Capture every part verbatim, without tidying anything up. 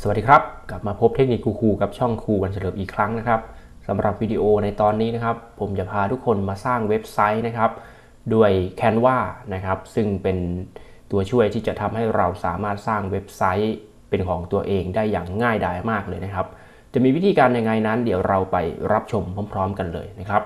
สวัสดีครับกลับมาพบเทคนิคคูลๆกับช่องครูวันเฉลิมอีกครั้งนะครับสำหรับวิดีโอในตอนนี้นะครับผมจะพาทุกคนมาสร้างเว็บไซต์นะครับด้วย Canva นะครับซึ่งเป็นตัวช่วยที่จะทำให้เราสามารถสร้างเว็บไซต์เป็นของตัวเองได้อย่างง่ายดายมากเลยนะครับจะมีวิธีการยังไงนั้นเดี๋ยวเราไปรับชมพร้อมๆกันเลยนะครับ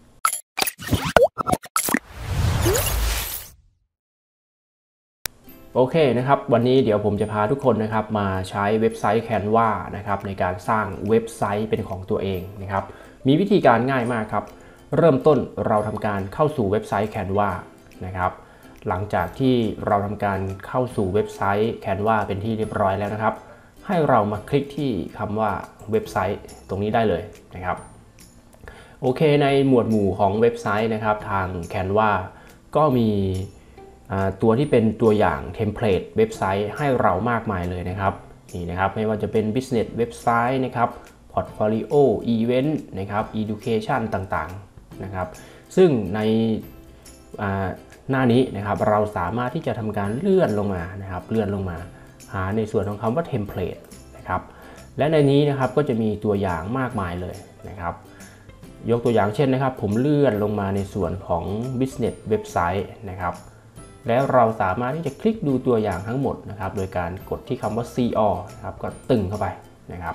โอเคนะครับวันนี้เดี๋ยวผมจะพาทุกคนนะครับมาใช้เว็บไซต์ Canva นะครับในการสร้างเว็บไซต์เป็นของตัวเองนะครับมีวิธีการง่ายมากครับเริ่มต้นเราทำการเข้าสู่เว็บไซต์ Canva นะครับหลังจากที่เราทำการเข้าสู่เว็บไซต์ Canva เป็นที่เรียบร้อยแล้วนะครับให้เรามาคลิกที่คำว่าเว็บไซต์ตรงนี้ได้เลยนะครับโอเคในหมวดหมู่ของเว็บไซต์นะครับทาง Canva ก็มีตัวที่เป็นตัวอย่างเทมเพลตเว็บไซต์ให้เรามากมายเลยนะครับนี่นะครับไม่ว่าจะเป็น business เว็บไซต์นะครับ portfolio event นะครับ education ต่างๆนะครับซึ่งในหน้านี้นะครับเราสามารถที่จะทำการเลื่อนลงมานะครับเลื่อนลงมาหาในส่วนของคำว่าเทมเพลตนะครับและในนี้นะครับก็จะมีตัวอย่างมากมายเลยนะครับยกตัวอย่างเช่นนะครับผมเลื่อนลงมาในส่วนของ business เว็บไซต์นะครับแล้วเราสามารถที่จะคลิกดูตัวอย่างทั้งหมดนะครับโดยการกดที่คำว่า see all นะครับก็ตึงเข้าไปนะครับ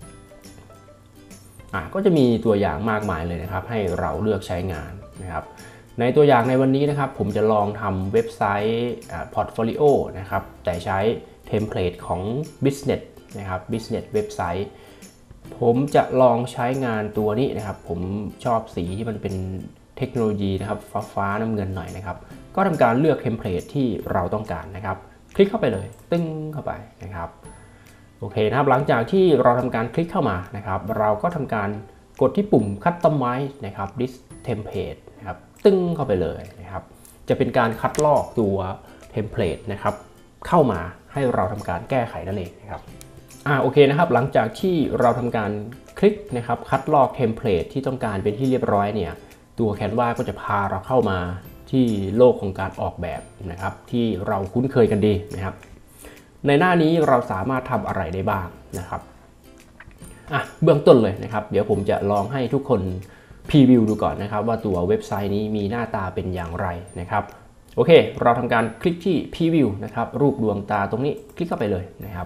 อ่ะก็จะมีตัวอย่างมากมายเลยนะครับให้เราเลือกใช้งานนะครับในตัวอย่างในวันนี้นะครับผมจะลองทำเว็บไซต์ portfolio นะครับแต่ใช้เทมเพลตของ business นะครับ business เว็บไซต์ผมจะลองใช้งานตัวนี้นะครับผมชอบสีที่มันเป็นเทคโนโลยีนะครับฟ้าฟ้าน้ำเงินหน่อยนะครับก็ทำการเลือกเทมเพลตที่เราต้องการนะครับคลิกเข้าไปเลยตึ้งเข้าไปนะครับโอเคนะครับหลังจากที่เราทำการคลิกเข้ามานะครับเราก็ทำการกดที่ปุ่ม Customize นะครับ This Template นะครับตึ้งเข้าไปเลยนะครับจะเป็นการคัดลอกตัวเทมเพลตนะครับเข้ามาให้เราทำการแก้ไขนั่นเองนะครับอ่าโอเคนะครับหลังจากที่เราทำการคลิกนะครับคัดลอกเทมเพลตที่ต้องการเป็นที่เรียบร้อยเนี่ยตัว Canva ก็จะพาเราเข้ามาที่โลกของการออกแบบนะครับที่เราคุ้นเคยกันดีนะครับในหน้านี้เราสามารถทำอะไรได้บ้างนะครับอ่ะเบื้องต้นเลยนะครับเดี๋ยวผมจะลองให้ทุกคนพรีวิวดูก่อนนะครับว่าตัวเว็บไซต์นี้มีหน้าตาเป็นอย่างไรนะครับโอเคเราทำการคลิกที่พรีวิวนะครับรูปดวงตาตรงนี้คลิกเข้าไปเลยนะครับ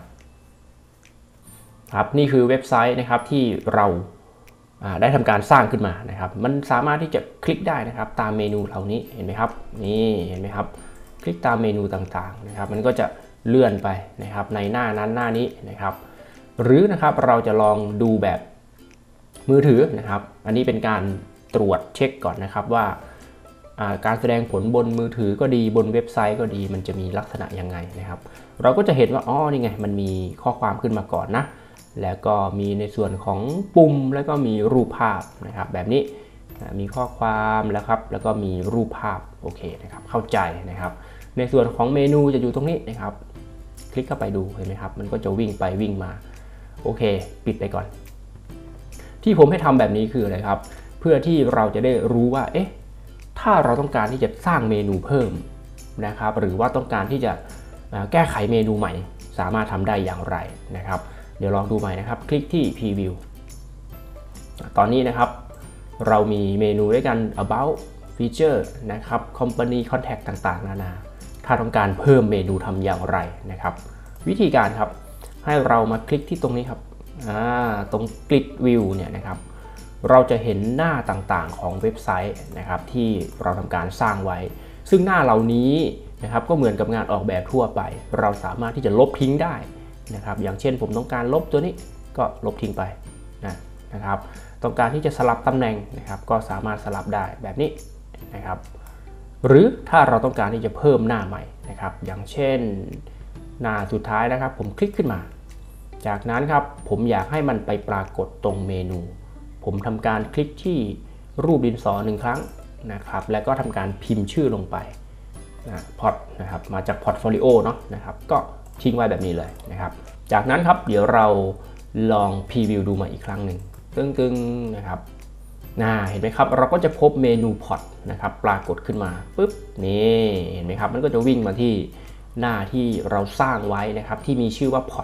ครับนี่คือเว็บไซต์นะครับที่เราได้ทำการสร้างขึ้นมานะครับมันสามารถที่จะคลิกได้นะครับตามเมนูเหล่านี้เห็นไหมครับนี่เห็นไหมครับคลิกตามเมนูต่างๆนะครับมันก็จะเลื่อนไปนะครับในหน้านั้นหน้านี้นะครับหรือนะครับเราจะลองดูแบบมือถือนะครับอันนี้เป็นการตรวจเช็คก่อนนะครับว่าการแสดงผลบนมือถือก็ดีบนเว็บไซต์ก็ดีมันจะมีลักษณะยังไงนะครับเราก็จะเห็นว่าอ๋อนี่ไงมันมีข้อความขึ้นมาก่อนนะแล้วก็มีในส่วนของปุ่มแล้วก็มีรูปภาพนะครับแบบนี้มีข้อความแล้วครับแล้วก็มีรูปภาพโอเคนะครับเข้าใจนะครับในส่วนของเมนูจะอยู่ตรงนี้นะครับคลิกเข้าไปดูเห็นไหมครับมันก็จะวิ่งไปวิ่งมาโอเคปิดไปก่อนที่ผมให้ทำแบบนี้คืออะไรครับเพื่อที่เราจะได้รู้ว่าเอ๊ะถ้าเราต้องการที่จะสร้างเมนูเพิ่มนะครับหรือว่าต้องการที่จะแก้ไขเมนูใหม่สามารถทำได้อย่างไรนะครับเดี๋ยวลองดูใหม่นะครับคลิกที่ Preview ตอนนี้นะครับเรามีเมนูด้วยกัน About Feature นะครับ Company Contact ต่างๆนานาถ้าต้องการเพิ่มเมนูทำอย่างไรนะครับวิธีการครับให้เรามาคลิกที่ตรงนี้ครับตรง Grid View เนี่ยนะครับเราจะเห็นหน้าต่างๆของเว็บไซต์นะครับที่เราทำการสร้างไว้ซึ่งหน้าเหล่านี้นะครับก็เหมือนกับงานออกแบบทั่วไปเราสามารถที่จะลบทิ้งได้นะครับอย่างเช่นผมต้องการลบตัวนี้ก็ลบทิ้งไปนะนะครับต้องการที่จะสลับตำแหน่งนะครับก็สามารถสลับได้แบบนี้นะครับหรือถ้าเราต้องการที่จะเพิ่มหน้าใหม่นะครับอย่างเช่นหน้าสุดท้ายนะครับผมคลิกขึ้นมาจากนั้นครับผมอยากให้มันไปปรากฏตรงเมนูผมทำการคลิกที่รูปดินสอหนึ่งครั้งนะครับแล้วก็ทำการพิมพ์ชื่อลงไปนะพอร์ตนะครับมาจากพอร์ตโฟลิโอเนาะนะครับก็ทิ้งไว้แบบนี้เลยนะครับจากนั้นครับเดี๋ยวเราลองพรีวิวดูมาอีกครั้งหนึ่งตึ้งๆนะครับน่าเห็นไหมครับเราก็จะพบเมนูพอร์ตนะครับปรากฏขึ้นมาปุ๊บนี่เห็นไหมครับมันก็จะวิ่งมาที่หน้าที่เราสร้างไว้นะครับที่มีชื่อว่าพอร์ต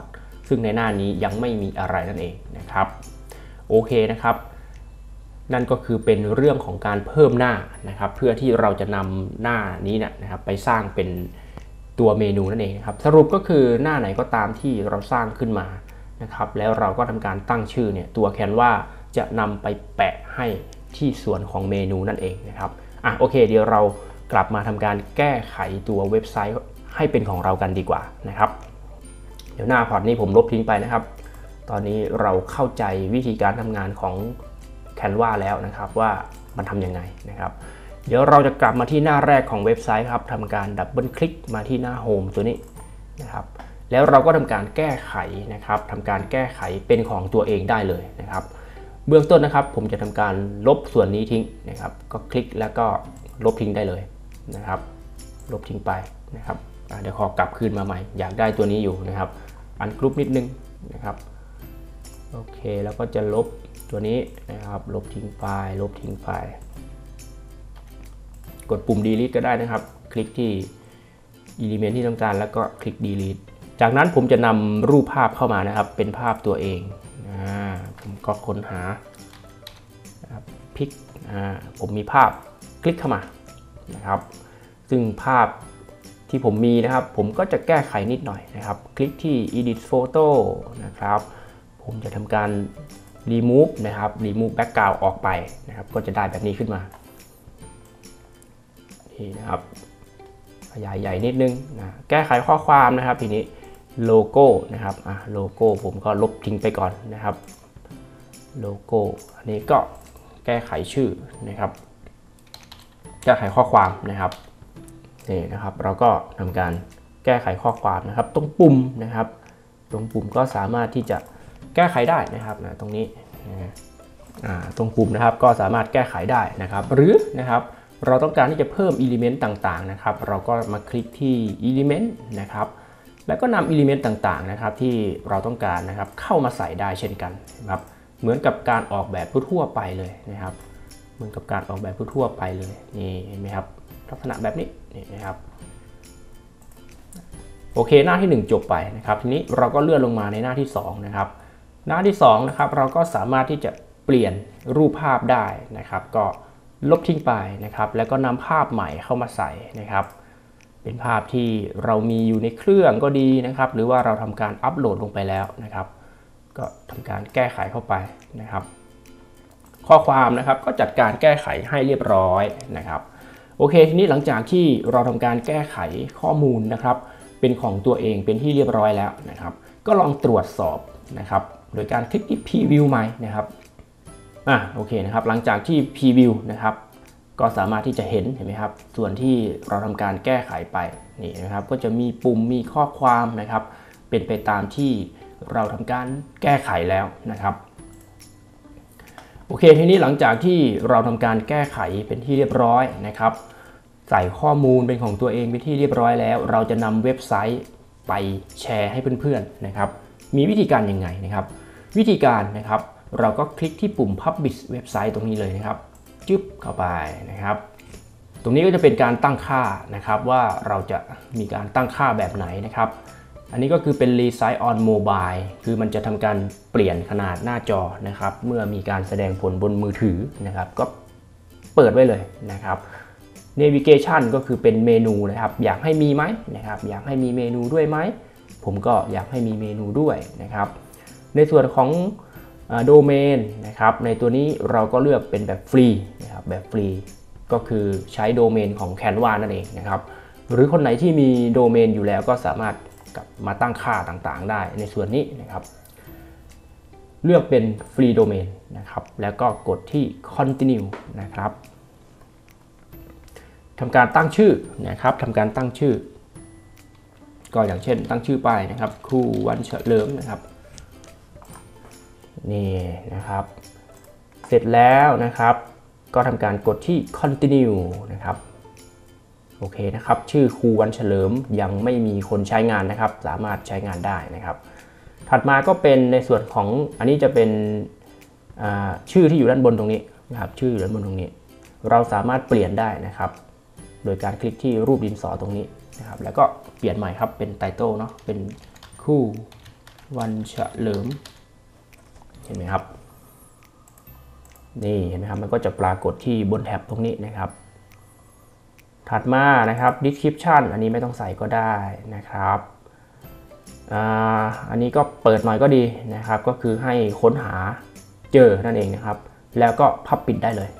ซึ่งในหน้านี้ยังไม่มีอะไรนั่นเองนะครับโอเคนะครับนั่นก็คือเป็นเรื่องของการเพิ่มหน้านะครับเพื่อที่เราจะนำหน้านี้นะครับไปสร้างเป็นตัวเมนูนั่นเองนะครับสรุปก็คือหน้าไหนก็ตามที่เราสร้างขึ้นมานะครับแล้วเราก็ทำการตั้งชื่อเนี่ยตัว Canva จะนำไปแปะให้ที่ส่วนของเมนูนั่นเองนะครับอ่ะโอเคเดี๋ยวเรากลับมาทำการแก้ไขตัวเว็บไซต์ให้เป็นของเรากันดีกว่านะครับเดี๋ยวหน้าพอร์ตนี้ผมลบทิ้งไปนะครับตอนนี้เราเข้าใจวิธีการทำงานของ Canva แล้วนะครับว่ามันทำยังไงนะครับเดี๋ยวเราจะกลับมาที่หน้าแรกของเว็บไซต์ครับทำการดับเบิลคลิกมาที่หน้าโฮมตัวนี้นะครับแล้วเราก็ทำการแก้ไขนะครับทำการแก้ไขเป็นของตัวเองได้เลยนะครับเบื้องต้นนะครับผมจะทำการลบส่วนนี้ทิ้งนะครับก็คลิกแล้วก็ลบทิ้งได้เลยนะครับลบทิ้งไปนะครับเดี๋ยวขอกลับคืนมาใหม่อยากได้ตัวนี้อยู่นะครับอันกรุ๊ปนิดนึงนะครับโอเคแล้วก็จะลบตัวนี้นะครับลบทิ้งไฟล์ลบทิ้งไฟล์กดปุ่ม delete ก็ได้นะครับคลิกที่ element ที่ต้องการแล้วก็คลิก delete จากนั้นผมจะนำรูปภาพเข้ามานะครับเป็นภาพตัวเองอ่าผมก็ค้นหานะครับพิกอ่าผมมีภาพคลิกเข้ามานะครับซึ่งภาพที่ผมมีนะครับผมก็จะแก้ไขนิดหน่อยนะครับคลิกที่ edit photo นะครับผมจะทำการ remove นะครับ remove background ออกไปนะครับก็จะได้แบบนี้ขึ้นมานี่นะครับขยายใหญ่นิดนึงนะแก้ไขข้อความนะครับทีนี้โลโก้นะครับอ่ะโลโก้ผมก็ลบทิ้งไปก่อนนะครับโลโก้อันนี้ก็แก้ไขชื่อนะครับแก้ไขข้อความนะครับนี่นะครับเราก็ทำการแก้ไขข้อความนะครับตรงปุ่มนะครับตรงปุ่มก็สามารถที่จะแก้ไขได้นะครับนะตรงนี้อ่าตรงปุ่มนะครับก็สามารถแก้ไขได้นะครับหรือนะครับเราต้องการที่จะเพิ่ม element ต่างๆนะครับเราก็มาคลิกที่ element นะครับแล้วก็นำ element ต่างๆนะครับที่เราต้องการนะครับเข้ามาใส่ได้เช่นกันนะครับเหมือนกับการออกแบบทั่วไปเลยนะครับเหมือนกับการออกแบบทั่วไปเลยนี่เห็นไหมครับลักษณะแบบนี้นี่นะครับโอเคหน้าที่หนึ่งจบไปนะครับทีนี้เราก็เลื่อนลงมาในหน้าที่สองนะครับหน้าที่สองนะครับเราก็สามารถที่จะเปลี่ยนรูปภาพได้นะครับก็ลบทิ้งไปนะครับแล้วก็นำภาพใหม่เข้ามาใส่นะครับเป็นภาพที่เรามีอยู่ในเครื่องก็ดีนะครับหรือว่าเราทำการอัปโหลดลงไปแล้วนะครับก็ทำการแก้ไขเข้าไปนะครับข้อความนะครับก็จัดการแก้ไขให้เรียบร้อยนะครับโอเคทีนี้หลังจากที่เราทำการแก้ไขข้อมูลนะครับเป็นของตัวเองเป็นที่เรียบร้อยแล้วนะครับก็ลองตรวจสอบนะครับโดยการคลิกที่ Preview ใหม่นะครับอ่ะโอเคนะครับหลังจากที่ Preview นะครับก็สามารถที่จะเห็นเห็นไหมครับส่วนที่เราทำการแก้ไขไปนี่นะครับก็จะมีปุ่มมีข้อความนะครับเป็นไปตามที่เราทำการแก้ไขแล้วนะครับโอเคทีนี้หลังจากที่เราทำการแก้ไขเป็นที่เรียบร้อยนะครับใส่ข้อมูลเป็นของตัวเองเป็นที่เรียบร้อยแล้วเราจะนำเว็บไซต์ไปแชร์ให้เพื่อนๆนะครับมีวิธีการยังไงนะครับวิธีการนะครับเราก็คลิกที่ปุ่ม Publish เว็บไซต์ตรงนี้เลยนะครับจึ๊บเข้าไปนะครับตรงนี้ก็จะเป็นการตั้งค่านะครับว่าเราจะมีการตั้งค่าแบบไหนนะครับอันนี้ก็คือเป็น Resize on Mobile คือมันจะทำการเปลี่ยนขนาดหน้าจอนะครับเมื่อมีการแสดงผลบนมือถือนะครับก็เปิดไว้เลยนะครับ Navigation ก็คือเป็นเมนูนะครับอยากให้มีไหมนะครับอยากให้มีเมนูด้วยไหมผมก็อยากให้มีเมนูด้วยนะครับในส่วนของโดเมนนะครับในตัวนี้เราก็เลือกเป็นแบบฟรีนะครับแบบฟรีก็คือใช้โดเมนของ Canva นั่นเองนะครับหรือคนไหนที่มีโดเมนอยู่แล้วก็สามารถกลับมาตั้งค่าต่างๆได้ในส่วนนี้นะครับเลือกเป็นฟรีโดเมนนะครับแล้วก็กดที่ continue นะครับทำการตั้งชื่อนะครับทำการตั้งชื่อก็อย่างเช่นตั้งชื่อไปนะครับครูวันเฉลิมนะครับนี่นะครับเสร็จแล้วนะครับก็ทำการกดที่ continue นะครับโอเคนะครับชื่อครูวันเฉลิมยังไม่มีคนใช้งานนะครับสามารถใช้งานได้นะครับถัดมาก็เป็นในส่วนของอันนี้จะเป็นชื่อที่อยู่ด้านบนตรงนี้นะครับชื่ออยู่ด้านบนตรงนี้เราสามารถเปลี่ยนได้นะครับโดยการคลิกที่รูปดินสอตรงนี้นะครับแล้วก็เปลี่ยนใหม่ครับเป็นไตเติลเนาะเป็นครูววันเฉลิมเห็นไหมครับนี่เห็นไหมครับมันก็จะปรากฏที่บนแท็บตรงนี้นะครับถัดมานะครับ description อันนี้ไม่ต้องใส่ก็ได้นะครับอ่าอันนี้ก็เปิดหน่อยก็ดีนะครับก็คือให้ค้นหาเจอนั่นเองนะครับแล้วก็พับปิดได้เลย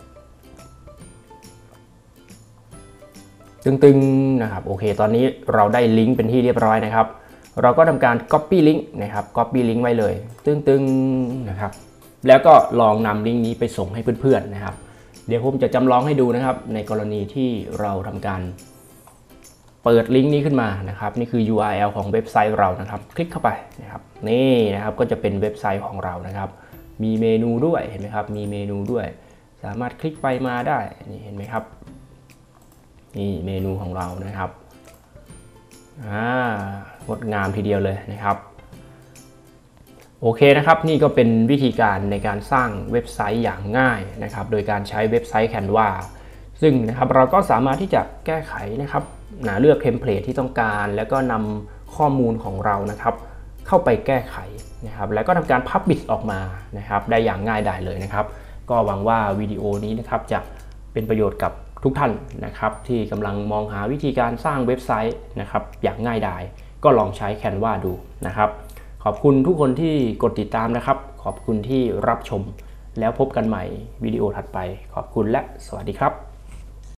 ตึงๆนะครับโอเคตอนนี้เราได้ลิงก์เป็นที่เรียบร้อยนะครับเราก็ทำการ copy link นะครับ copy link ไว้เลยตึงๆนะครับแล้วก็ลองนำลิงก์นี้ไปส่งให้เพื่อนๆนะครับเดี๋ยวผมจะจำลองให้ดูนะครับในกรณีที่เราทำการเปิดลิงก์นี้ขึ้นมานะครับนี่คือ ยู อาร์ แอล ของเว็บไซต์เรานะครับคลิกเข้าไปนะครับนี่นะครับก็จะเป็นเว็บไซต์ของเรานะครับมีเมนูด้วยเห็นไหมครับมีเมนูด้วยสามารถคลิกไปมาได้นี่เห็นไหมครับนี่เมนูของเรานะครับอ่างดงามทีเดียวเลยนะครับโอเคนะครับนี่ก็เป็นวิธีการในการสร้างเว็บไซต์อย่างง่ายนะครับโดยการใช้เว็บไซต์ Canva ซึ่งนะครับเราก็สามารถที่จะแก้ไขนะครับเลือกเทมเพลตที่ต้องการแล้วก็นำข้อมูลของเรานะครับเข้าไปแก้ไขนะครับแล้วก็ทำการ Publish ออกมานะครับได้อย่างง่ายดายเลยนะครับก็หวังว่าวิดีโอนี้นะครับจะเป็นประโยชน์กับทุกท่านนะครับที่กำลังมองหาวิธีการสร้างเว็บไซต์นะครับอย่างง่ายดายก็ลองใช้ Canva ดูนะครับขอบคุณทุกคนที่กดติดตามนะครับขอบคุณที่รับชมแล้วพบกันใหม่วิดีโอถัดไปขอบคุณและสวัสดีครับ